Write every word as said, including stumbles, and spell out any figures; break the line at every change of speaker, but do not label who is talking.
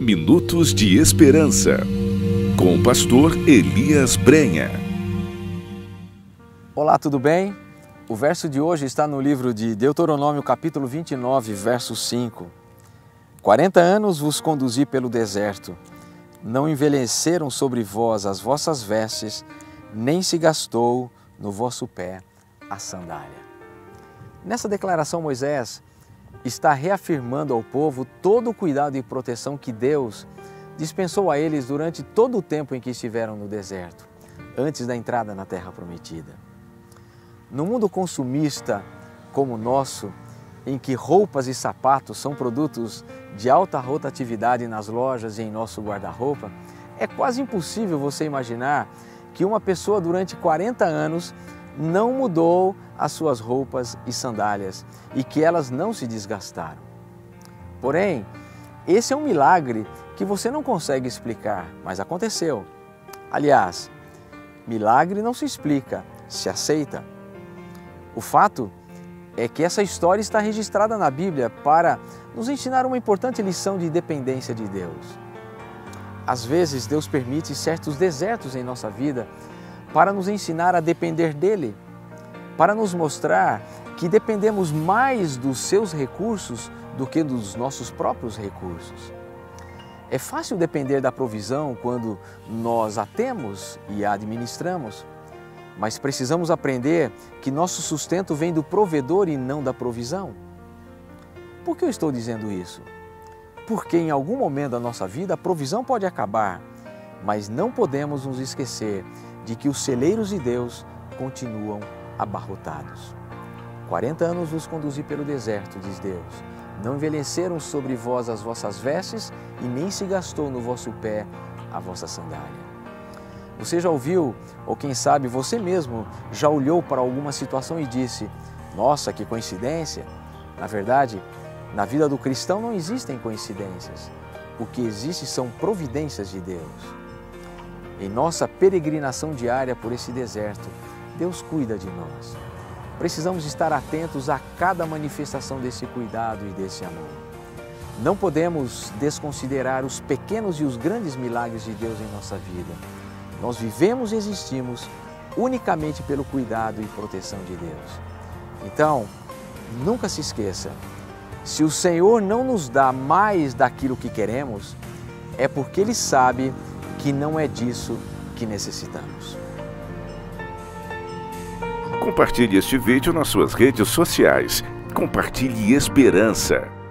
Minutos de Esperança, com o pastor Elias Brenha.
Olá, tudo bem? O verso de hoje está no livro de Deuteronômio, capítulo vinte e nove, verso cinco. Quarenta anos vos conduzi pelo deserto, não envelheceram sobre vós as vossas vestes, nem se gastou no vosso pé a sandália. Nessa declaração, Moisés está reafirmando ao povo todo o cuidado e proteção que Deus dispensou a eles durante todo o tempo em que estiveram no deserto, antes da entrada na Terra Prometida. No mundo consumista como o nosso, em que roupas e sapatos são produtos de alta rotatividade nas lojas e em nosso guarda-roupa, é quase impossível você imaginar que uma pessoa durante quarenta anos não mudou as suas roupas e sandálias e que elas não se desgastaram. Porém, esse é um milagre que você não consegue explicar, mas aconteceu. Aliás, milagre não se explica, se aceita. O fato é que essa história está registrada na Bíblia para nos ensinar uma importante lição de dependência de Deus. Às vezes, Deus permite certos desertos em nossa vida para nos ensinar a depender dEle, para nos mostrar que dependemos mais dos seus recursos do que dos nossos próprios recursos. É fácil depender da provisão quando nós a temos e a administramos, mas precisamos aprender que nosso sustento vem do provedor e não da provisão. Por que eu estou dizendo isso? Porque em algum momento da nossa vida a provisão pode acabar, mas não podemos nos esquecer de que os celeiros de Deus continuam abarrotados. Quarenta anos vos conduzi pelo deserto, diz Deus. Não envelheceram sobre vós as vossas vestes e nem se gastou no vosso pé a vossa sandália. Você já ouviu, ou quem sabe você mesmo já olhou para alguma situação e disse: nossa, que coincidência! Na verdade, na vida do cristão não existem coincidências. O que existe são providências de Deus. Em nossa peregrinação diária por esse deserto, Deus cuida de nós. Precisamos estar atentos a cada manifestação desse cuidado e desse amor. Não podemos desconsiderar os pequenos e os grandes milagres de Deus em nossa vida. Nós vivemos e existimos unicamente pelo cuidado e proteção de Deus. Então, nunca se esqueça, se o Senhor não nos dá mais daquilo que queremos, é porque Ele sabe que não é disso que necessitamos.
Compartilhe este vídeo nas suas redes sociais. Compartilhe esperança.